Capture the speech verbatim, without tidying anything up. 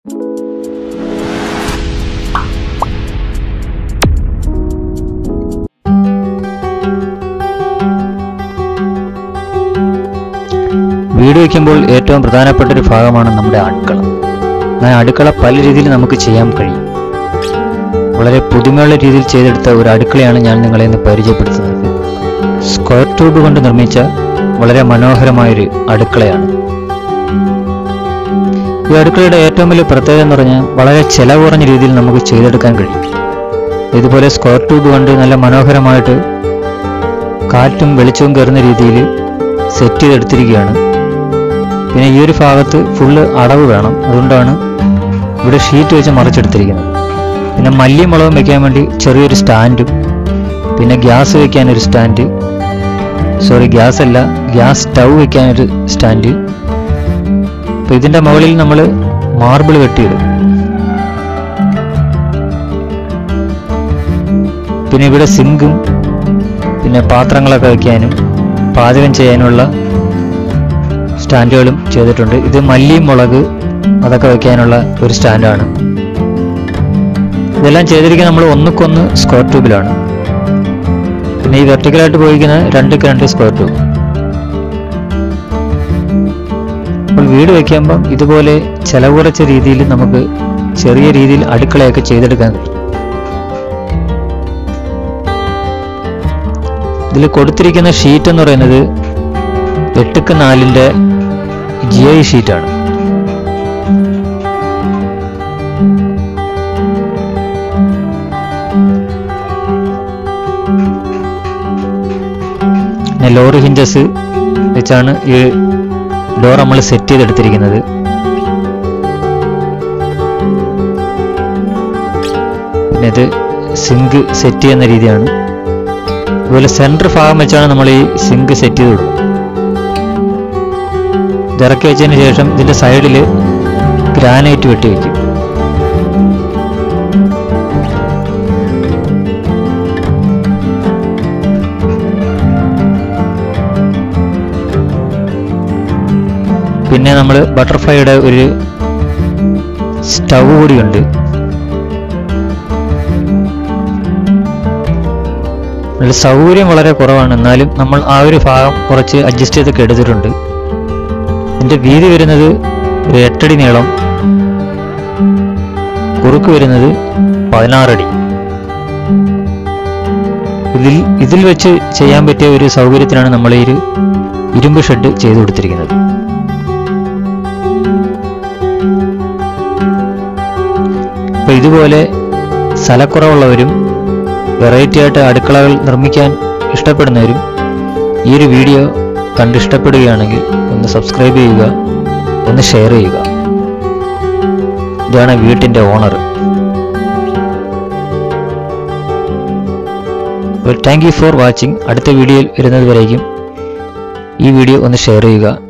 വീട് വയ്ക്കുമ്പോൾ ഏറ്റവും പ്രധാനപ്പെട്ട ഒരു ഭാഗമാണ് നമ്മുടെ അടുക്കള. ആ അടുക്കള പല രീതിയിൽ നമുക്ക് ചെയ്യാൻ കഴിയും. വളരെ പുതുമയുള്ള രീതിയിൽ ചെയ്തെടുത്ത ഒരു അടുക്കളയാണ് ഞാൻ നിങ്ങളെ ഇന്ന് പരിചയപ്പെടുത്തുന്നത്. സ്ക്വയർ ട്യൂബ് കൊണ്ട് നിർമ്മിച്ച വളരെ മനോഹരമായൊരു അടുക്കളയാണ്. ഈ അടുക്കളയുടെ ഏറ്റവും വലിയ പ്രത്യേകത എന്ന് പറഞ്ഞാൽ വളരെ ചെലവ് കുറഞ്ഞ രീതിയിൽ നമുക്ക് ചെയ്തെടുക്കാൻ കഴിയും. ഇതുപോലെ സ്ക്വയർ ട്യൂബ് കൊണ്ട് നല്ല മനോഹരമായിട്ട് കാറ്റും വെളിച്ചവും കയറുന്ന രീതിയിൽ സെറ്റ് ചെയ്തെടുത്തിരിക്കുകയാണ്. പിന്നെ ഈ ഒരു ഭാഗത്ത് ഫുള്ള് അടവ് വേണം, അതുകൊണ്ടാണ് ഇവിടെ ഷീറ്റ് വെച്ച് മറിച്ചെടുത്തിരിക്കുന്നത്. പിന്നെ മല്ലിയും മുളകും വെക്കാൻ വേണ്ടി ചെറിയൊരു സ്റ്റാൻഡും, പിന്നെ ഗ്യാസ് വെക്കാനൊരു സ്റ്റാൻഡ്, സോറി ഗ്യാസ് അല്ല ഗ്യാസ് സ്റ്റൗ വെക്കാനൊരു സ്റ്റാൻഡ്. അപ്പോൾ ഇതിൻ്റെ മുകളിൽ നമ്മൾ മാർബിൾ വെട്ടിയിടും. പിന്നെ ഇവിടെ സിങ്കും പിന്നെ പാത്രങ്ങളൊക്കെ വയ്ക്കാനും പാചകം ചെയ്യാനുള്ള സ്റ്റാൻഡുകളും ചെയ്തിട്ടുണ്ട്. ഇത് മല്ലി മുളക് അതൊക്കെ വയ്ക്കാനുള്ള ഒരു സ്റ്റാൻഡാണ്. ഇതെല്ലാം ചെയ്തിരിക്കുന്നത് നമ്മൾ ഒന്നുക്കൊന്ന് സ്ക്വയർ ട്യൂബിലാണ്. പിന്നെ ഈ വെർട്ടിക്കലായിട്ട് പോയിരിക്കുന്ന രണ്ടൊക്കെ രണ്ട് സ്ക്വയർ ട്യൂബ്. അപ്പോൾ വീട് വയ്ക്കുമ്പം ഇതുപോലെ ചെലവ് കുറച്ച രീതിയിൽ നമുക്ക് ചെറിയ രീതിയിൽ അടുക്കളയൊക്കെ ചെയ്തെടുക്കാൻ കഴിയും. ഇതിൽ കൊടുത്തിരിക്കുന്ന ഷീറ്റ് എന്ന് പറയുന്നത് എട്ടുക്ക് നാലിൻ്റെ ജി ഐ ഷീറ്റാണ്. പിന്നെ ലോറി ഹിഞ്ചസ് വെച്ചാണ് ഈ ഡോർ നമ്മൾ സെറ്റ് ചെയ്തെടുത്തിരിക്കുന്നത്. പിന്നെ ഇത് സിങ്ക് സെറ്റ് ചെയ്യുന്ന രീതിയാണ്. അതുപോലെ സെൻറ്റർ ഭാഗം വെച്ചാണ് നമ്മൾ ഈ സിങ്ക് സെറ്റ് ചെയ്ത് കൊടുക്കുന്നത്. ഇറക്കി വെച്ചതിന് ശേഷം ഇതിൻ്റെ സൈഡിൽ ഗ്രാനൈറ്റ് വെട്ടി വയ്ക്കും. പിന്നെ നമ്മൾ ബട്ടർഫ്ലൈയുടെ ഒരു സ്റ്റൗ കൂടിയുണ്ട്. സൗകര്യം വളരെ കുറവാണ്, എന്നാലും നമ്മൾ ആ ഒരു ഭാഗം കുറച്ച് അഡ്ജസ്റ്റ് ചെയ്തൊക്കെ എടുത്തിട്ടുണ്ട്. ഇതിൻ്റെ വീതി വരുന്നത് ഒരു എട്ടടി നീളം, കുറുക്ക് വരുന്നത് പതിനാറടി. ഇതിൽ ഇതിൽ വെച്ച് ചെയ്യാൻ പറ്റിയ ഒരു സൗകര്യത്തിനാണ് നമ്മൾ ഈ ഒരു ഇരുമ്പ് ഷെഡ് ചെയ്തു കൊടുത്തിരിക്കുന്നത്. അപ്പോൾ ഇതുപോലെ സ്ഥലക്കുറവുള്ളവരും വെറൈറ്റി ആയിട്ട് അടുക്കളകൾ നിർമ്മിക്കാൻ ഇഷ്ടപ്പെടുന്നവരും ഈ ഒരു വീഡിയോ കണ്ടിഷ്ടപ്പെടുകയാണെങ്കിൽ ഒന്ന് സബ്സ്ക്രൈബ് ചെയ്യുക, ഒന്ന് ഷെയർ ചെയ്യുക. ഇതാണ് വീട്ടിൻ്റെ owner. Thank you for watching. അടുത്ത വീഡിയോയിൽ വരുന്നത് വരേക്കും ഈ വീഡിയോ ഒന്ന് ഷെയർ ചെയ്യുക.